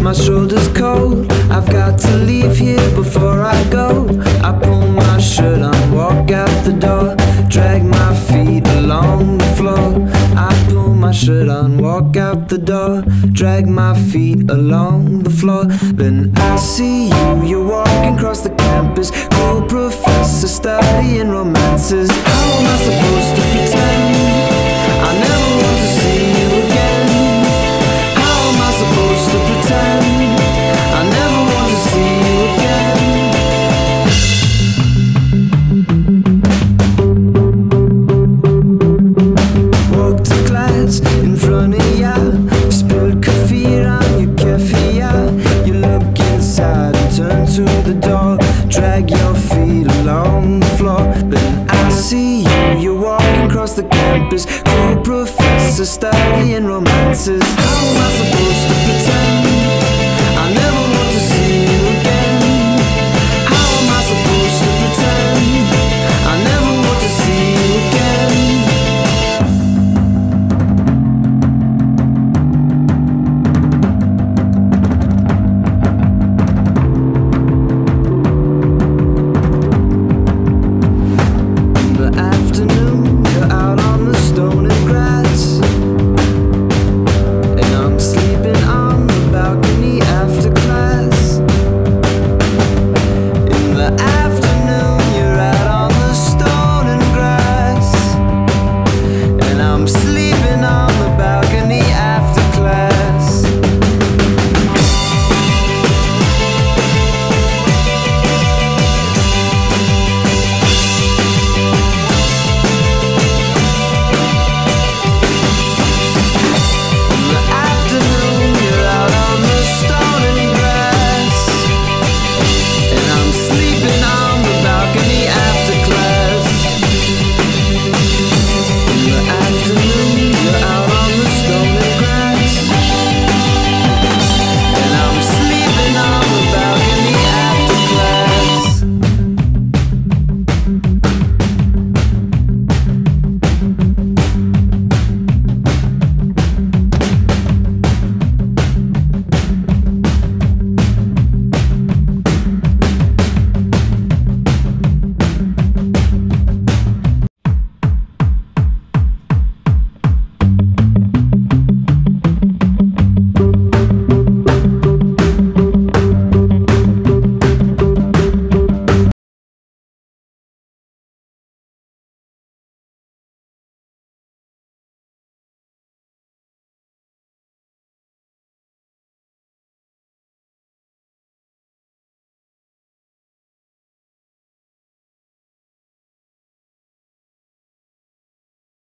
my shoulders cold. I've got to leave here before I go. I pull my shirt on, walk out the door, drag my feet along the floor. I pull my shirt on, walk out the door, drag my feet along the floor. Then I see you, you're walking across the campus, cool professor studying romances. How am I supposed to